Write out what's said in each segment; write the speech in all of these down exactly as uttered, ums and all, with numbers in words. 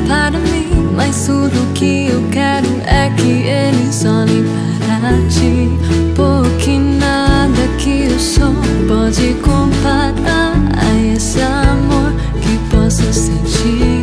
para mim, mas tudo que eu quero é que eles olhem para ti. Porque nada que eu sou pode comparar a esse amor que posso sentir.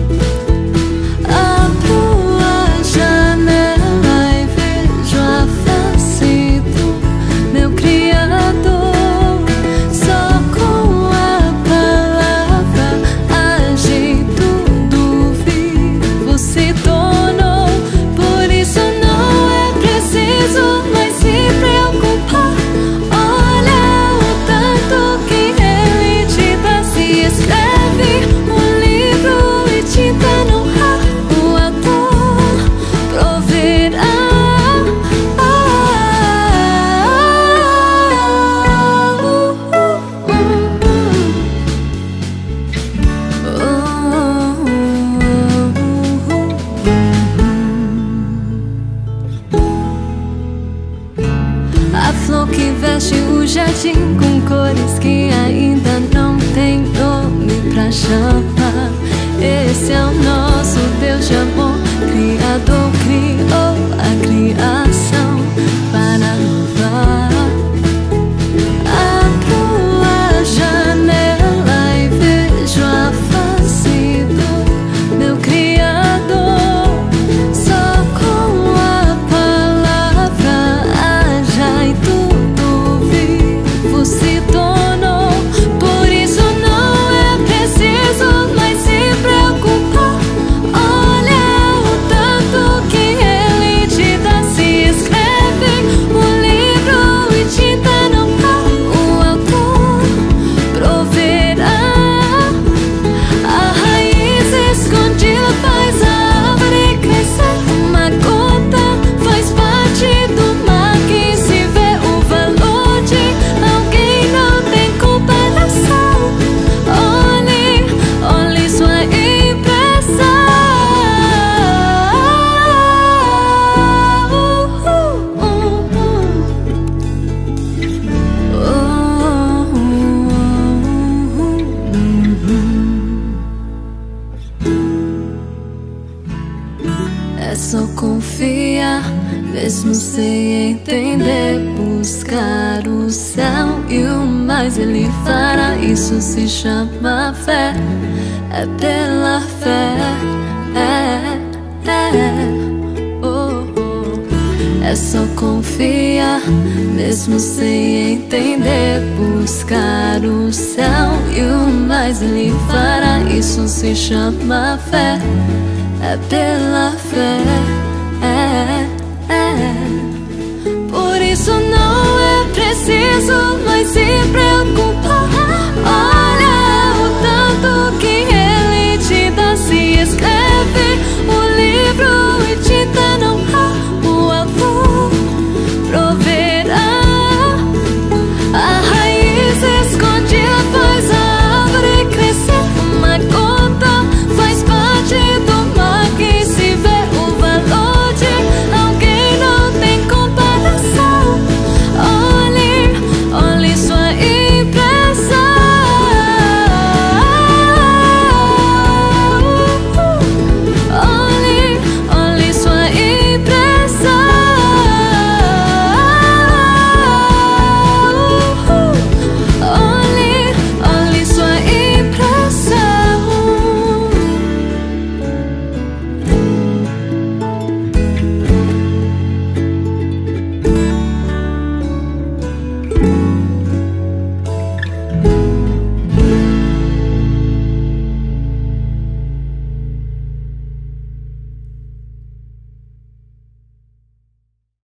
Abro a janela e vejo a face do meu Criador. Só com a palavra agir, tudo vivo se tornou. Por isso não é preciso mais se preocupar. Olha o tanto que Ele te dá. Se escreve um livro e tinta no ar, o autor proverá. A flor que veste o jardim com cores que ainda não tem nome pra chamar. Esse é o nosso Deus de amor, Criador, criou a criação para louvar. Abro a janela e vejo a face do meu Criador. Só com a palavra haja e tudo vivo se tornou. Por isso não é preciso mais se preocupar. Olha o tanto que Ele te dá. Se escreve um livro e tinta no ar, o autor proverá. A raiz escondida faz a árvore crescer. Uma gota faz parte do mar que se vê. O valor de alguém não tem comparação. Olhe, olhe sua impressão. É só confiar, mesmo sem entender. Buscar o céu e o mais Ele fará. Isso se chama fé, é pela fé. É, é, oh, oh. É só confiar, mesmo sem entender. Buscar o céu e o mais Ele fará. Isso se chama fé, é pela fé. É, é. Por isso não é preciso mais se preocupar.